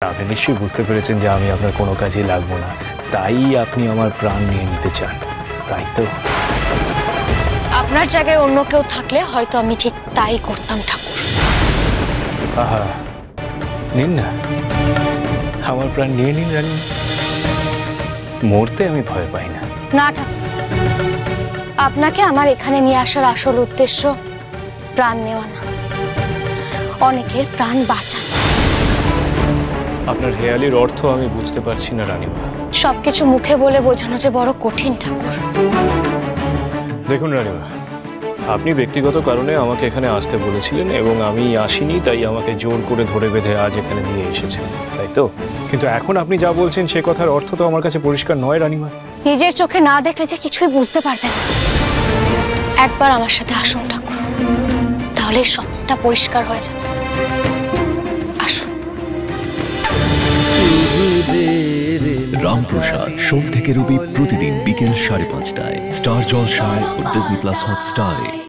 আপনি নিশ্চয়ই বুঝতে পেরেছেন যে আমি আপনার কোনো কাজেই লাগবো না, তাই আপনি আমার প্রাণ নিয়ে নিতে চান, তাই তো? আপনার জায়গায় অন্য কেউ থাকলে হয়তো আমি ঠিক তাই করতাম ঠাকুর। আহা, নিন না, আমার প্রাণ নিয়ে নিন রানী। মরতে আমি ভয় পাই না। না ঠাকুর, আপনাকে আমার এখানে নিয়ে আসার আসল উদ্দেশ্য প্রাণ নেওয়া না, অনেকের প্রাণ বাঁচানো। আপনার হেয়ালির অর্থ আমি বুঝতে পারছি না রানীমা। সবকিছু মুখে বলে বোঝানো যে বড় কঠিন ঠাকুর। দেখুন রানীমা, আপনি ব্যক্তিগত কারণে আমাকে এখানে আসতে বলেছিলেন এবং আমি আসিনি, তাই আমাকে জোর করে ধরে বেঁধে আজ এখানে নিয়ে এসেছেন, তাই তো? কিন্তু এখন আপনি যা বলছেন সে কথার অর্থ তো আমার কাছে পরিষ্কার নয় রানীমা। নিজের চোখে না দেখলে যে কিছুই বুঝতে পারবেন না। একবার আমার সাথে আসুন ঠাকুর, তাহলে সবটা পরিষ্কার হয়ে যাবে। আসুন। রামপ্রসাদ সোম থেকে রবি প্রতিদিন বিকেল 5:30টায় স্টার জলসায় ও ডিজনি প্লাস হটস্টারে।